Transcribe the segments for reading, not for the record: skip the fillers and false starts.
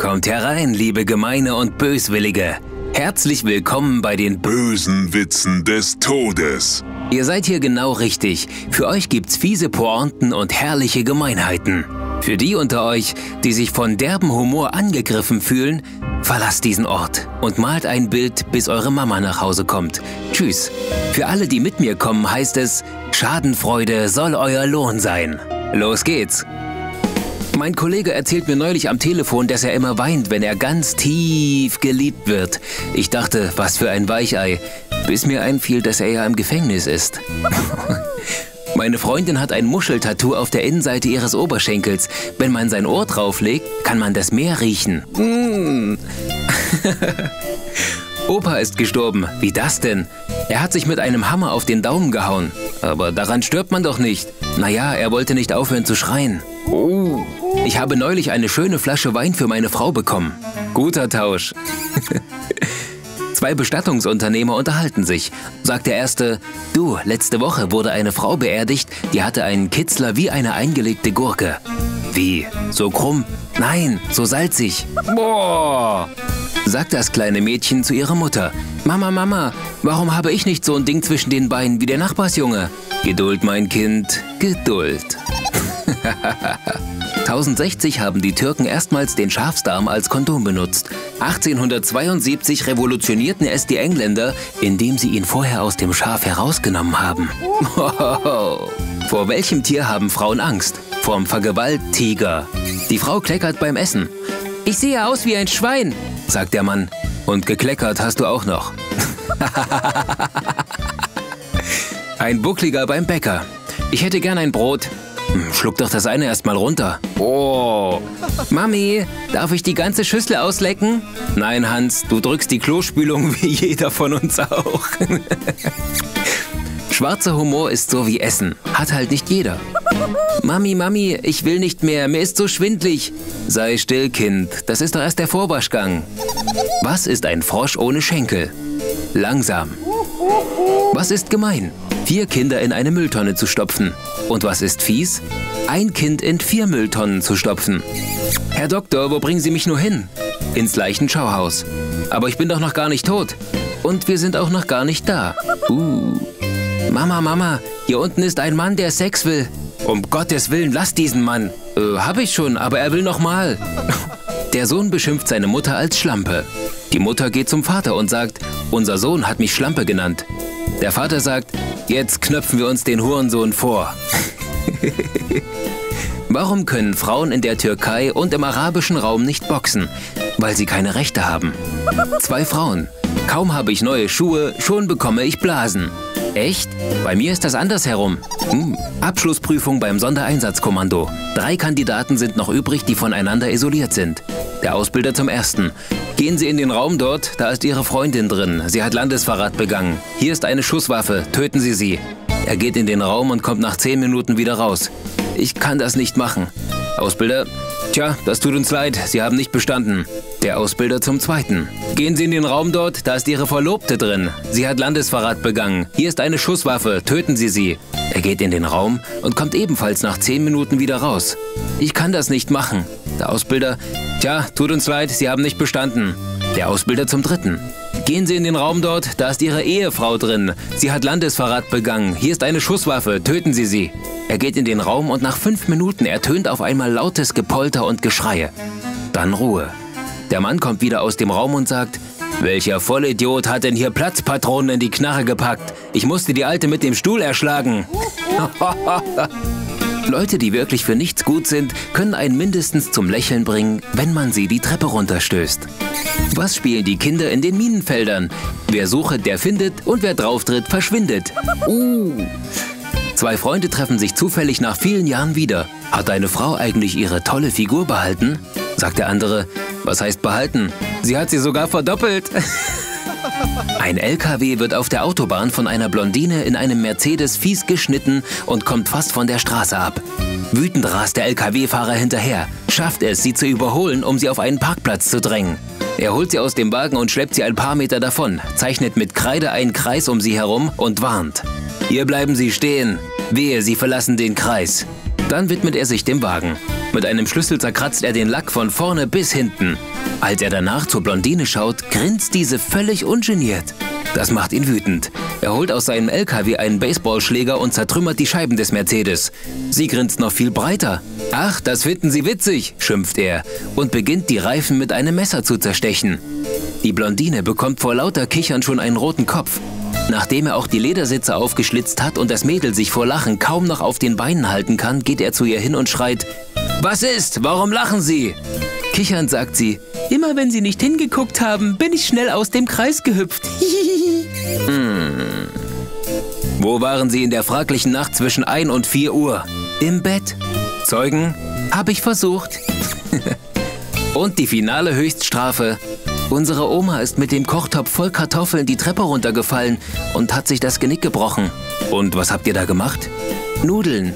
Kommt herein, liebe Gemeine und Böswillige. Herzlich willkommen bei den bösen Witzen des Todes. Ihr seid hier genau richtig. Für euch gibt's fiese Pointen und herrliche Gemeinheiten. Für die unter euch, die sich von derben Humor angegriffen fühlen, verlasst diesen Ort und malt ein Bild, bis eure Mama nach Hause kommt. Tschüss. Für alle, die mit mir kommen, heißt es, Schadenfreude soll euer Lohn sein. Los geht's. Mein Kollege erzählt mir neulich am Telefon, dass er immer weint, wenn er ganz tief geliebt wird. Ich dachte, was für ein Weichei, bis mir einfiel, dass er ja im Gefängnis ist. Meine Freundin hat ein Muscheltattoo auf der Innenseite ihres Oberschenkels. Wenn man sein Ohr drauflegt, kann man das Meer riechen. Opa ist gestorben. Wie das denn? Er hat sich mit einem Hammer auf den Daumen gehauen. Aber daran stirbt man doch nicht. Naja, er wollte nicht aufhören zu schreien. Oh. Ich habe neulich eine schöne Flasche Wein für meine Frau bekommen. Guter Tausch. Zwei Bestattungsunternehmer unterhalten sich. Sagt der erste, du, letzte Woche wurde eine Frau beerdigt, die hatte einen Kitzler wie eine eingelegte Gurke. Wie? So krumm? Nein, so salzig. Boah! Sagt das kleine Mädchen zu ihrer Mutter. Mama, Mama, warum habe ich nicht so ein Ding zwischen den Beinen wie der Nachbarsjunge? Geduld, mein Kind, Geduld. 1060 haben die Türken erstmals den Schafsdarm als Kondom benutzt. 1872 revolutionierten es die Engländer, indem sie ihn vorher aus dem Schaf herausgenommen haben. Vor welchem Tier haben Frauen Angst? Vorm Vergewaltiger. Die Frau kleckert beim Essen. Ich sehe aus wie ein Schwein, sagt der Mann. Und gekleckert hast du auch noch. Ein Buckliger beim Bäcker. Ich hätte gern ein Brot. Schluck doch das eine erstmal runter. Oh. Mami, darf ich die ganze Schüssel auslecken? Nein, Hans, du drückst die Klospülung wie jeder von uns auch. Schwarzer Humor ist so wie Essen. Hat halt nicht jeder. Mami, Mami, ich will nicht mehr. Mir ist so schwindlig. Sei still, Kind. Das ist doch erst der Vorwaschgang. Was ist ein Frosch ohne Schenkel? Langsam. Was ist gemein? 4 Kinder in eine Mülltonne zu stopfen. Und was ist fies? Ein Kind in 4 Mülltonnen zu stopfen. Herr Doktor, wo bringen Sie mich nur hin? Ins Leichenschauhaus. Aber ich bin doch noch gar nicht tot. Und wir sind auch noch gar nicht da. Mama, Mama, hier unten ist ein Mann, der Sex will. Um Gottes Willen, lass diesen Mann. Hab ich schon, aber er will noch mal. Der Sohn beschimpft seine Mutter als Schlampe. Die Mutter geht zum Vater und sagt, unser Sohn hat mich Schlampe genannt. Der Vater sagt, jetzt knöpfen wir uns den Hurensohn vor. Warum können Frauen in der Türkei und im arabischen Raum nicht boxen? Weil sie keine Rechte haben. 2 Frauen. Kaum habe ich neue Schuhe, schon bekomme ich Blasen. Echt? Bei mir ist das andersherum. Abschlussprüfung beim Sondereinsatzkommando. 3 Kandidaten sind noch übrig, die voneinander isoliert sind. Der Ausbilder zum ersten. Gehen Sie in den Raum dort, da ist Ihre Freundin drin. Sie hat Landesverrat begangen. Hier ist eine Schusswaffe, töten Sie sie. Er geht in den Raum und kommt nach 10 Minuten wieder raus. Ich kann das nicht machen. Ausbilder, tja, das tut uns leid, Sie haben nicht bestanden. Der Ausbilder zum zweiten. Gehen Sie in den Raum dort, da ist Ihre Verlobte drin. Sie hat Landesverrat begangen. Hier ist eine Schusswaffe, töten Sie sie. Er geht in den Raum und kommt ebenfalls nach 10 Minuten wieder raus. Ich kann das nicht machen. Der Ausbilder, tja, tut uns leid, Sie haben nicht bestanden. Der Ausbilder zum dritten. Gehen Sie in den Raum dort, da ist Ihre Ehefrau drin. Sie hat Landesverrat begangen. Hier ist eine Schusswaffe, töten Sie sie. Er geht in den Raum und nach 5 Minuten ertönt auf einmal lautes Gepolter und Geschreie. Dann Ruhe. Der Mann kommt wieder aus dem Raum und sagt, welcher Vollidiot hat denn hier Platzpatronen in die Knarre gepackt? Ich musste die Alte mit dem Stuhl erschlagen. Leute, die wirklich für nichts gut sind, können einen mindestens zum Lächeln bringen, wenn man sie die Treppe runterstößt. Was spielen die Kinder in den Minenfeldern? Wer sucht, der findet und wer drauftritt, verschwindet. 2 Freunde treffen sich zufällig nach vielen Jahren wieder. Hat deine Frau eigentlich ihre tolle Figur behalten? Sagt der andere, was heißt behalten? Sie hat sie sogar verdoppelt. Ein LKW wird auf der Autobahn von einer Blondine in einem Mercedes fies geschnitten und kommt fast von der Straße ab. Wütend rast der LKW-Fahrer hinterher, schafft es, sie zu überholen, um sie auf einen Parkplatz zu drängen. Er holt sie aus dem Wagen und schleppt sie ein paar Meter davon, zeichnet mit Kreide einen Kreis um sie herum und warnt. Hier bleiben Sie stehen. Wehe, Sie verlassen den Kreis. Dann widmet er sich dem Wagen. Mit einem Schlüssel zerkratzt er den Lack von vorne bis hinten. Als er danach zur Blondine schaut, grinst diese völlig ungeniert. Das macht ihn wütend. Er holt aus seinem LKW einen Baseballschläger und zertrümmert die Scheiben des Mercedes. Sie grinst noch viel breiter. »Ach, das finden Sie witzig«, schimpft er und beginnt, die Reifen mit einem Messer zu zerstechen. Die Blondine bekommt vor lauter Kichern schon einen roten Kopf. Nachdem er auch die Ledersitze aufgeschlitzt hat und das Mädel sich vor Lachen kaum noch auf den Beinen halten kann, geht er zu ihr hin und schreit: »Was ist? Warum lachen Sie?« Kichernd sagt sie: »Immer wenn Sie nicht hingeguckt haben, bin ich schnell aus dem Kreis gehüpft.« Wo waren Sie in der fraglichen Nacht zwischen 1 und 4 Uhr? Im Bett. Zeugen? Hab ich versucht. Und die finale Höchststrafe: Unsere Oma ist mit dem Kochtopf voll Kartoffeln die Treppe runtergefallen und hat sich das Genick gebrochen. Und was habt ihr da gemacht? Nudeln.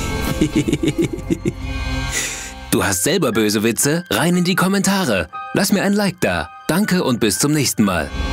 Du hast selber böse Witze? Rein in die Kommentare. Lass mir ein Like da. Danke und bis zum nächsten Mal.